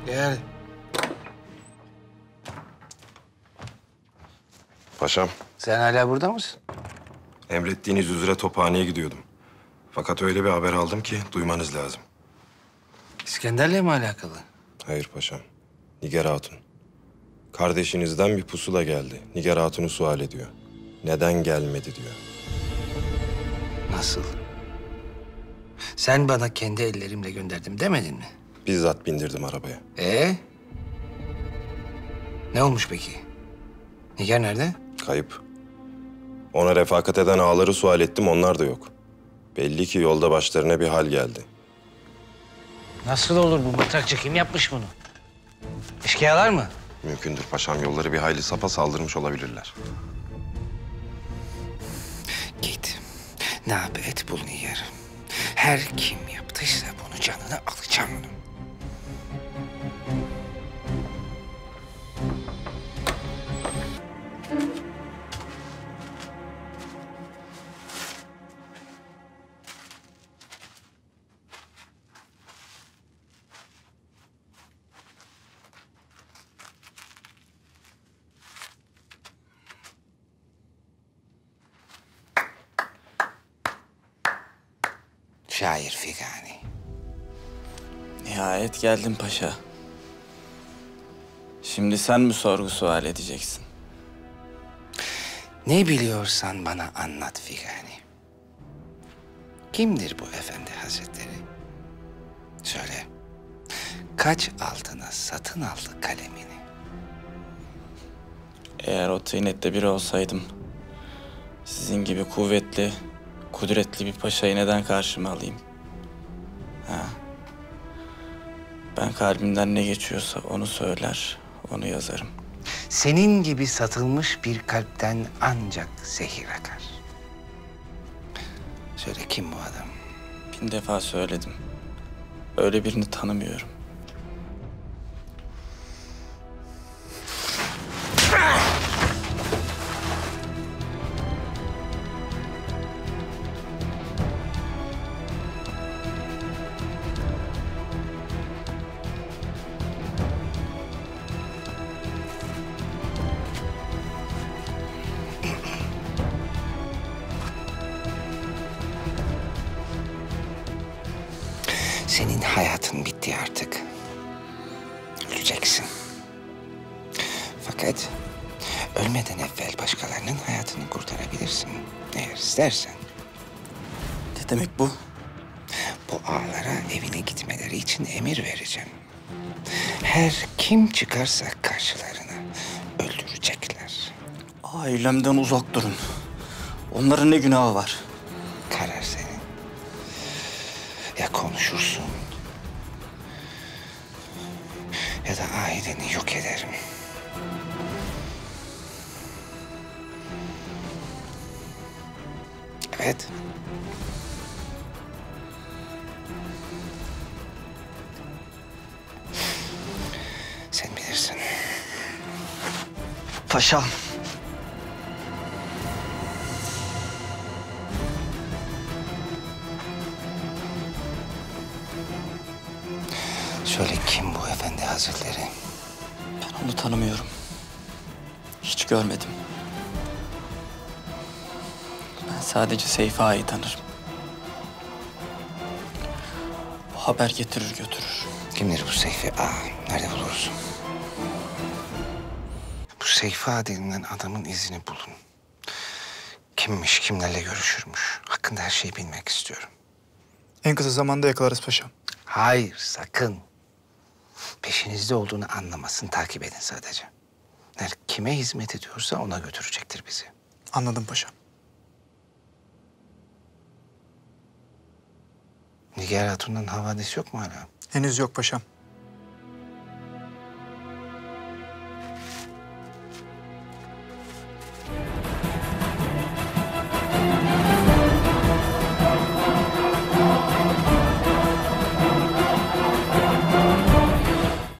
Gel. Paşam, Sen hala burada mısın? emrettiğiniz üzere Tophane'ye gidiyordum. Fakat öyle bir haber aldım ki duymanız lazım. İskender'le mi alakalı? Hayır paşam, Nigar Hatun. Kardeşinizden bir pusula geldi. Nigar Hatun'u sual ediyor. Neden gelmedi diyor. Nasıl? Sen bana kendi ellerimle gönderdim demedin mi? Bizzat bindirdim arabaya. Ne olmuş peki? Nigar nerede? Kayıp. Ona refakat eden ağaları sual ettim, onlar da yok. Belli ki yolda başlarına bir hal geldi. Nasıl olur bu matrakçı? Kim yapmış bunu? Eşkıyalar mı? Mümkündür paşam, yolları bir hayli sapa saldırmış olabilirler. Git. Ne yap et bul Nigar. Her kim yaptıysa bunu canını alacağım onun. Şair Figani. Nihayet geldin paşa. Şimdi sen mi sorgu sual edeceksin? Ne biliyorsan bana anlat Figani. Kimdir bu efendi hazretleri? Söyle. Kaç altına satın aldı kalemini? Eğer o tıynette biri olsaydım, sizin gibi kuvvetli, kudretli bir paşayı neden karşıma alayım? Ha? Ben kalbimden ne geçiyorsa onu söyler, onu yazarım. Senin gibi satılmış bir kalpten ancak zehir akar. Söyle kim bu adam? 1000 defa söyledim. Öyle birini tanımıyorum. Senin hayatın bitti artık. Öleceksin. Fakat ölmeden evvel başkalarının hayatını kurtarabilirsin. Eğer istersen. Ne demek bu? Bu ağalara evine gitmeleri için emir vereceğim. Her kim çıkarsa karşılarına öldürecekler. Ailemden uzak durun. Onların ne günahı var? Karar senin. Ya konuşursun ya da aileni yok ederim. Evet. Sen bilirsin. Paşam. Söyle kim bu efendi hazretleri? Ben onu tanımıyorum. Hiç görmedim. Ben sadece Seyfi Ağa'yı tanırım. Bu haber getirir götürür. Kimdir bu Seyfi Ağa? Nerede buluruz? Bu Seyfi Ağa denilen adamın izini bulun. Kimmiş, kimlerle görüşürmüş? Hakkında her şeyi bilmek istiyorum. En kısa zamanda yakalarız paşam. Hayır, sakın. Peşinizde olduğunu anlamasın, takip edin sadece. Her kime hizmet ediyorsa ona götürecektir bizi. Anladım paşam. Nigar Hatun'dan havadis yok mu hala? Henüz yok paşam.